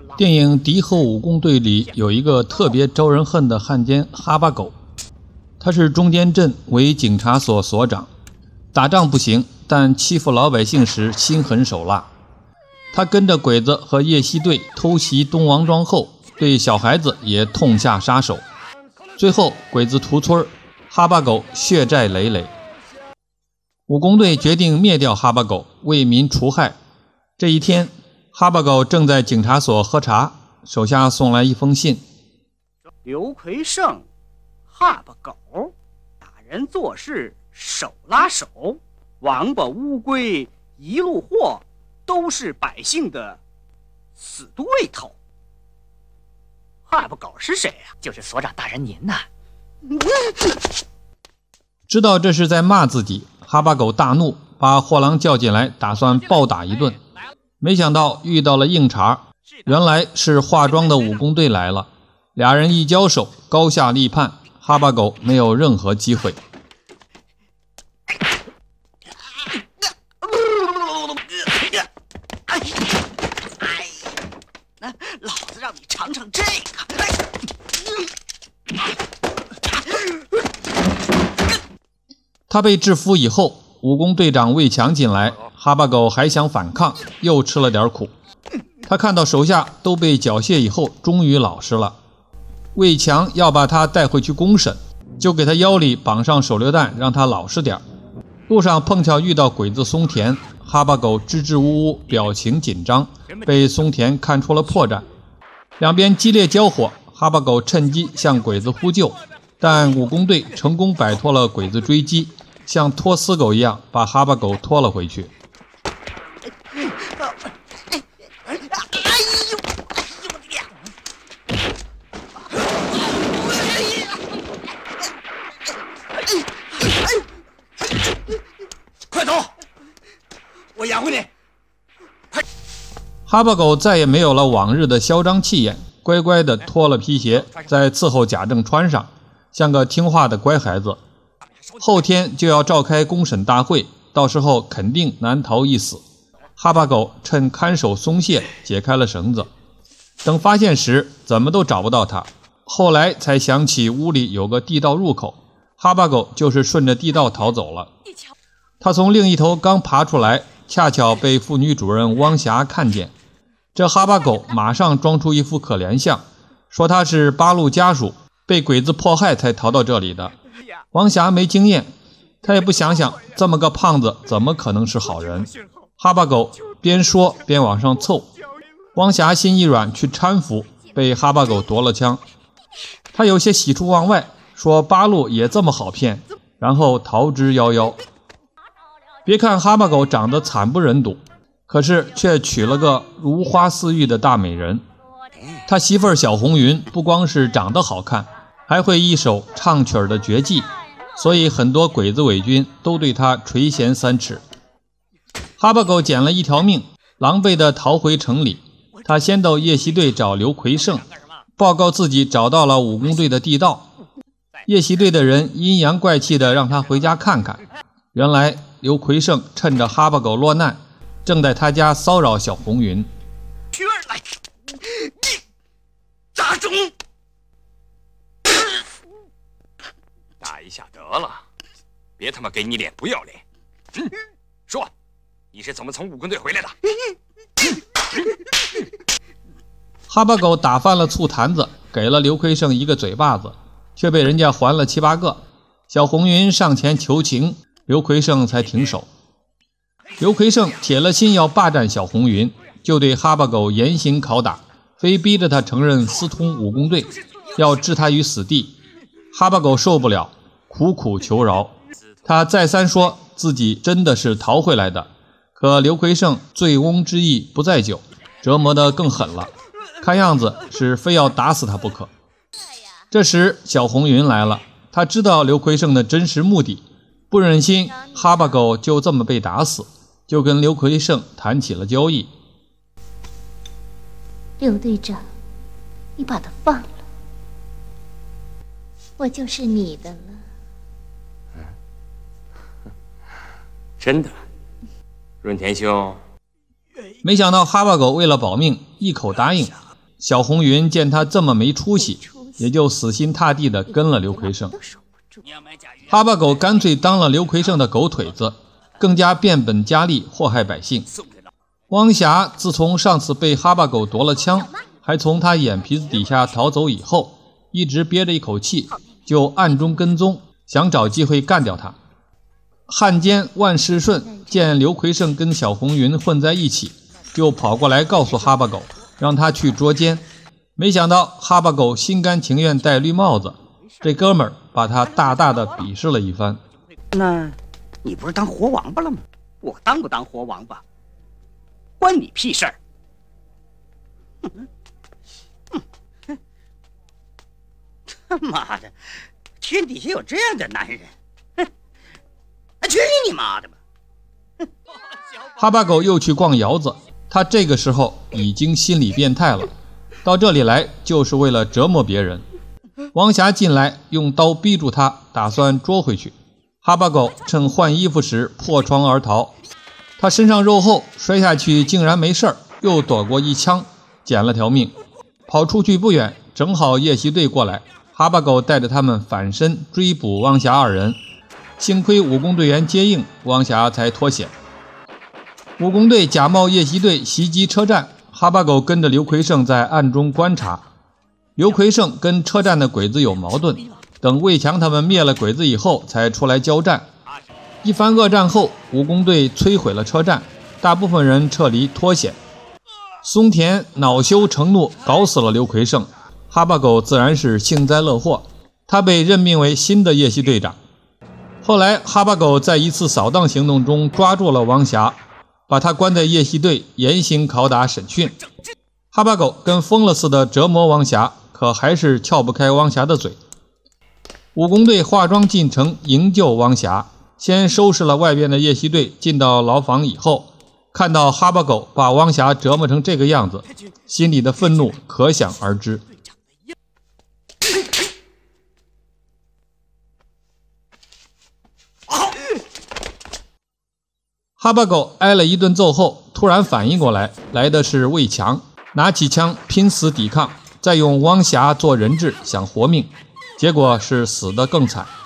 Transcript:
电影《敌后武工队》里有一个特别招人恨的汉奸哈巴狗，他是中间镇为警察所所长，打仗不行，但欺负老百姓时心狠手辣。他跟着鬼子和叶希队偷袭东王庄后，对小孩子也痛下杀手。最后鬼子屠村，哈巴狗血债累累。武工队决定灭掉哈巴狗，为民除害。这一天，哈巴狗正在警察所喝茶，手下送来一封信。 刘奎胜，哈巴狗，打人做事手拉手，王八乌龟一路货，都是百姓的死对头。哈巴狗是谁呀？ 就是所长大人您呐。 知道这是在骂自己，哈巴狗大怒，把货郎叫进来，打算暴打一顿。没想到遇到了硬茬，原来是化妆的武工队来了。俩人一交手，高下立判，哈巴狗没有任何机会。 老子让你尝尝这个！ 他被制服以后，武工队长魏强进来，哈巴狗还想反抗，又吃了点苦。他看到手下都被缴械以后，终于老实了。魏强要把他带回去公审，就给他腰里绑上手榴弹，让他老实点。路上碰巧遇到鬼子松田，哈巴狗支支吾吾，表情紧张，被松田看出了破绽。两边激烈交火，哈巴狗趁机向鬼子呼救，但武工队成功摆脱了鬼子追击，像拖死狗一样把哈巴狗拖了回去。 快走，我养活你！ 哈巴狗再也没有了往日的嚣张气焰，乖乖地脱了皮鞋，再伺候贾政穿上，像个听话的乖孩子。后天就要召开公审大会，到时候肯定难逃一死。哈巴狗趁看守松懈，解开了绳子。等发现时，怎么都找不到他。后来才想起屋里有个地道入口，哈巴狗就是顺着地道逃走了。他从另一头刚爬出来，恰巧被妇女主任汪霞看见。这哈巴狗马上装出一副可怜相，说他是八路家属，被鬼子迫害才逃到这里的。汪霞没经验，他也不想想这么个胖子怎么可能是好人。哈巴狗边说边往上凑，汪霞心一软去搀扶，被哈巴狗夺了枪。他有些喜出望外，说八路也这么好骗，然后逃之夭夭。别看哈巴狗长得惨不忍睹，可是却娶了个如花似玉的大美人。他媳妇儿小红云不光是长得好看，还会一手唱曲儿的绝技，所以很多鬼子伪军都对他垂涎三尺。哈巴狗捡了一条命，狼狈地逃回城里。他先到夜袭队找刘奎胜，报告自己找到了武工队的地道。夜袭队的人阴阳怪气地让他回家看看。原来刘奎胜趁着哈巴狗落难，正在他家骚扰小红云。 去来，你砸中！ 打一下得了，别他妈给你脸不要脸！说，你是怎么从武工队回来的？ 哈巴狗打翻了醋坛子，给了刘奎胜一个嘴巴子，却被人家还了7、8个。小红云上前求情，刘奎胜才停手。刘奎胜铁了心要霸占小红云，就对哈巴狗严刑拷打，非逼着他承认私通武工队，要置他于死地。哈巴狗受不了，苦苦求饶。他再三说自己真的是逃回来的，可刘奎胜醉翁之意不在酒，折磨得更狠了，看样子是非要打死他不可。这时小红云来了，他知道刘奎胜的真实目的，不忍心哈巴狗就这么被打死，就跟刘奎胜谈起了交易。 刘队长，你把他放了，我就是你的了。 真的，润田兄。 没想到哈巴狗为了保命，一口答应， 小红云见他这么没出息，也就死心塌地地跟了刘奎胜。哈巴狗干脆当了刘奎胜的狗腿子，更加变本加厉祸害百姓。汪霞自从上次被哈巴狗夺了枪，还从他眼皮子底下逃走以后，一直憋着一口气，就暗中跟踪，想找机会干掉他。汉奸万世顺见刘奎胜跟小红云混在一起，就跑过来告诉哈巴狗，让他去捉奸。没想到哈巴狗心甘情愿戴绿帽子，这哥们儿把他大大的鄙视了一番。 那你不是当活王八了吗？我当不当活王八关你屁事儿！他妈的，天底下有这样的男人，去你妈的吧！ 哈巴狗又去逛窑子，他这个时候已经心理变态了，到这里来就是为了折磨别人。王霞进来，用刀逼住他，打算捉回去。哈巴狗趁换衣服时破窗而逃，他身上肉厚，摔下去竟然没事儿，又躲过一枪，捡了条命。跑出去不远，正好夜袭队过来，哈巴狗带着他们反身追捕汪霞二人，幸亏武工队员接应，汪霞才脱险。武工队假冒夜袭队袭击车站，哈巴狗跟着刘奎胜在暗中观察。刘奎胜跟车站的鬼子有矛盾，等魏强他们灭了鬼子以后才出来交战。一番恶战后，武工队摧毁了车站，大部分人撤离脱险。松田恼羞成怒，搞死了刘奎胜。哈巴狗自然是幸灾乐祸，他被任命为新的夜袭队长。后来哈巴狗在一次扫荡行动中抓住了王霞，把他关在夜袭队严刑拷打审讯。哈巴狗跟疯了似的折磨王霞，可还是撬不开王霞的嘴。武工队化妆进城营救王霞，先收拾了外边的夜袭队，进到牢房以后，看到哈巴狗把汪霞折磨成这个样子，心里的愤怒可想而知。哈巴狗挨了一顿揍后，突然反应过来，来的是魏强，拿起枪拼死抵抗，再用汪霞做人质想活命，结果是死得更惨。